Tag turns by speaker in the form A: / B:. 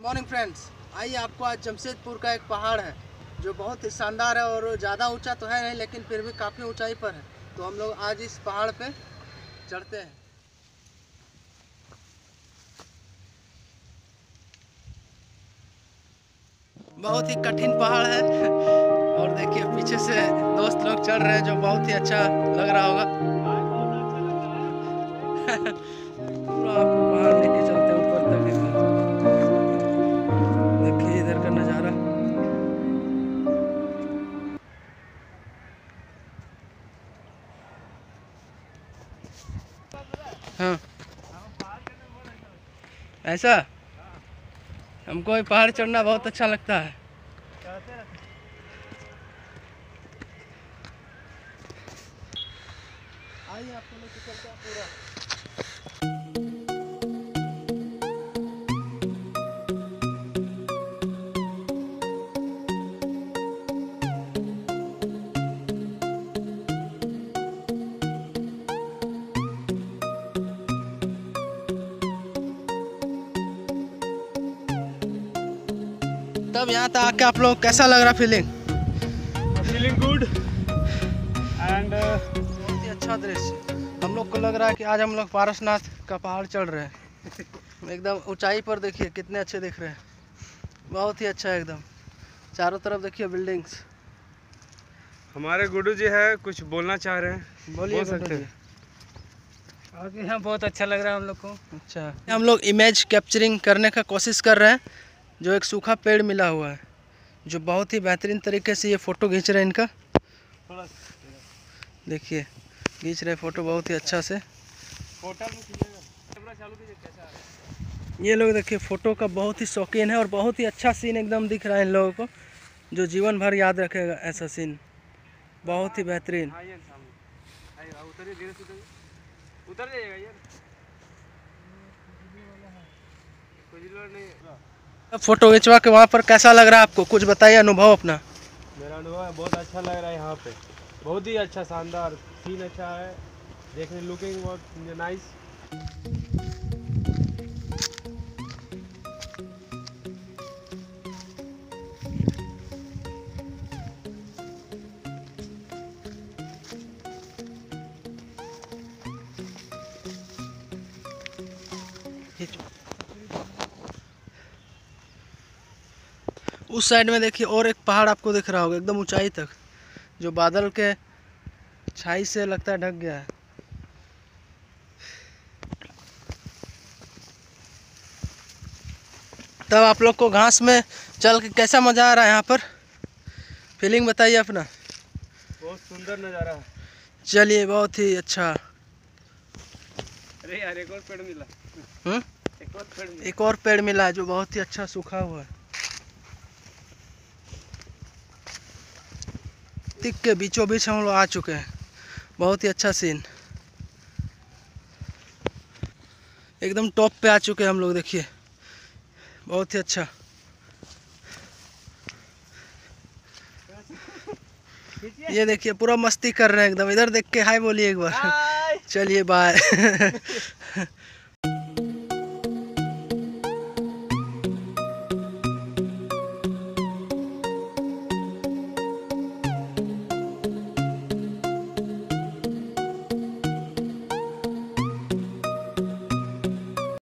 A: Morning friends, आइए आपको आज जमशेदपुर का एक पहाड़ है जो बहुत ही शानदार है और ज़्यादा ऊंचा तो है नहीं, लेकिन फिर भी काफ़ी ऊंचाई पर है। तो हम लोग आज इस पहाड़ पे चढ़ते हैं। बहुत ही कठिन पहाड़ है और देखिए पीछे से दोस्त लोग चढ़ रहे हैं जो बहुत ही अच्छा लग रहा होगा। पूरा आपको पहाड़ लेके चलते हैं ऊपर तक एकदम। देखिए इधर का नज़ारा। हाँ, ऐसा हमको ये पहाड़ चढ़ना बहुत अच्छा लगता है। आइए आपको लेके चलते हैं पूरा। तब यहाँ तक आके आप लोग कैसा लग रहा फीलिंग
B: गुड एंड
A: बहुत ही अच्छा दृश्य। हम लोग को लग रहा है कि आज हम लोग पारसनाथ का पहाड़ चढ़ रहे हैं। एकदम ऊंचाई पर देखिए कितने अच्छे दिख रहे हैं, बहुत ही अच्छा है एकदम। चारों तरफ देखिए बिल्डिंग्स।
B: हमारे गुड्डू जी है, कुछ बोलना चाह रहे हैं,
A: बोलिए
B: बोल सकते हैं।
C: आगे यहाँ बहुत अच्छा लग रहा है हम लोग को।
A: अच्छा, हम लोग इमेज कैप्चरिंग करने का कोशिश कर रहे हैं। जो एक सूखा पेड़ मिला हुआ है जो बहुत ही बेहतरीन तरीके से ये फ़ोटो खींच रहे हैं। इनका देखिए खींच रहे फ़ोटो बहुत ही अच्छा से। ये लोग देखिए फ़ोटो का बहुत ही शौकीन है और बहुत ही अच्छा सीन एकदम दिख रहा है इन लोगों को, जो जीवन भर याद रखेगा ऐसा सीन। बहुत ही बेहतरीन।
B: उतर जाइएगा यार।
A: फोटो खिंचवा के वहाँ पर कैसा लग रहा है आपको, कुछ बताइए अनुभव अपना।
B: मेरा अनुभव बहुत अच्छा लग रहा है यहाँ पे, बहुत ही अच्छा शानदार सीन अच्छा है देखने, लुकिंग बहुत नाइस।
A: उस साइड में देखिए और एक पहाड़ आपको दिख रहा होगा एकदम ऊंचाई तक, जो बादल के छाई से लगता है ढक गया है। तब आप लोग को घास में चल के कैसा मज़ा आ रहा है यहाँ पर, फीलिंग बताइए अपना।
B: बहुत सुंदर नज़ारा है।
A: चलिए बहुत ही अच्छा।
B: अरे यार एक और पेड़ मिला।
A: एक और पेड़ मिला है जो बहुत ही अच्छा सूखा हुआ है। तिक के बीचों बीच हम लोग आ चुके हैं। बहुत ही अच्छा सीन, एकदम टॉप पे आ चुके हैं हम लोग। देखिए बहुत ही अच्छा। ये देखिए पूरा मस्ती कर रहे हैं एकदम। इधर देख के हाय बोलिए एक बार। चलिए बाय।